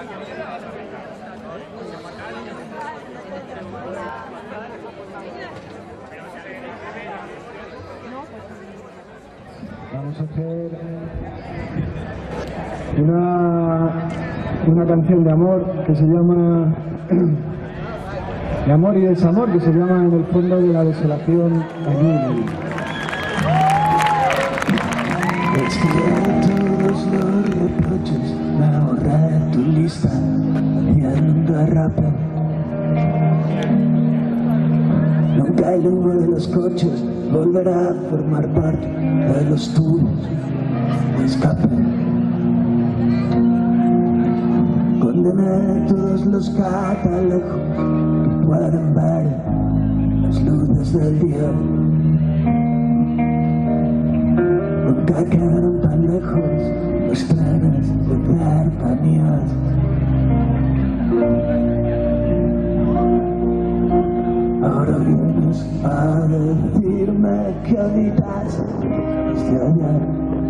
Vamos a hacer una canción de amor que se llama de amor y desamor, que se llama En el fondo de la desolación Añil. Todos los reproches, me borré tu lista haciendo rapper. Nunca el humo de los coches volverá a formar parte de los tubos de escape. Condené todos los catalejos que pueden ver las luces del día. Nunca quedaron tan lejos los trenes de cercanías. Ahora vienes a decirme que habitas desde ayer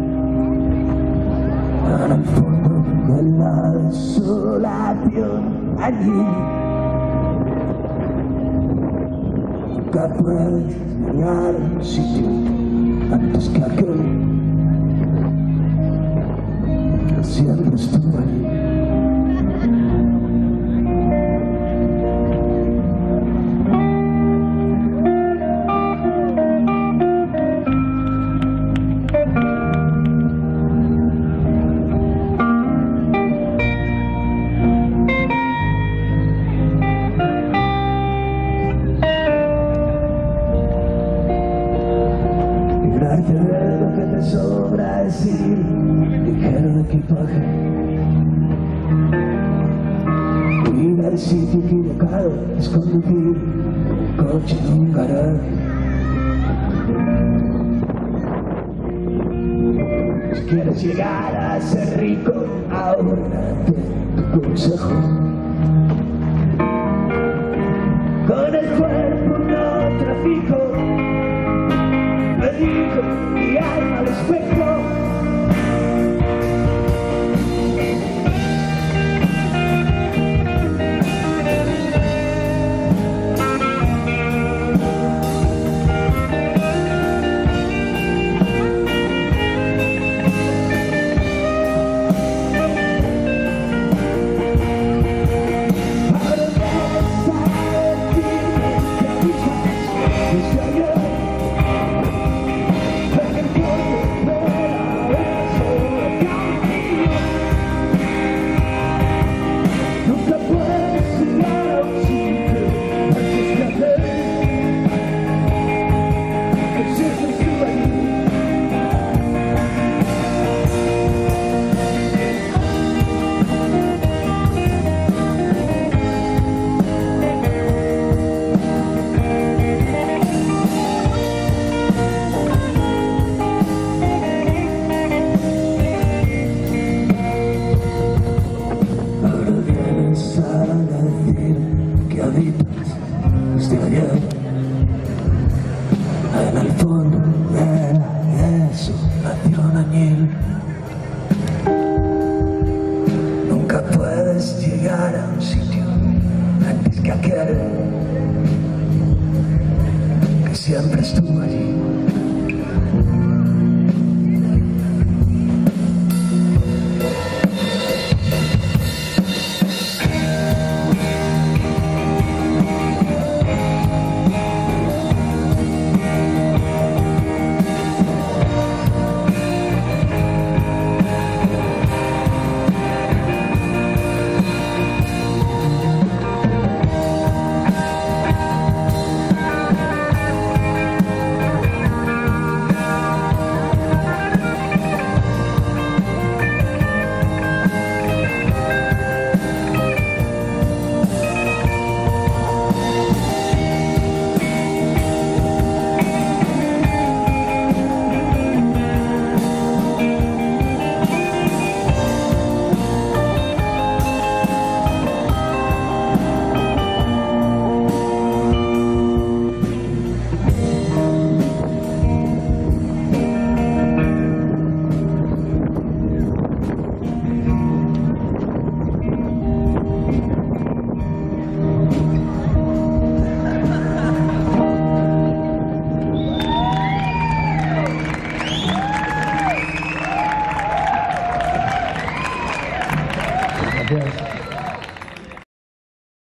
en el fondo de la desolación allí. Nunca puedes llegar a un sitio antes que aquel que siempre estuvo allí. Lo que te sobra decir, ligero de equipaje. Ir al sitio equivocado es conducir un coche en un garaje. Si quieres llegar a ser rico, ahórrate tu consejo. Con el cuerpo no trafico, me dijo mi alma al espejo. Desde ayer, en el fondo de la desolación añil. Nunca puedes llegar a un sitio antes que aquel que siempre estuvo allí. Gracias.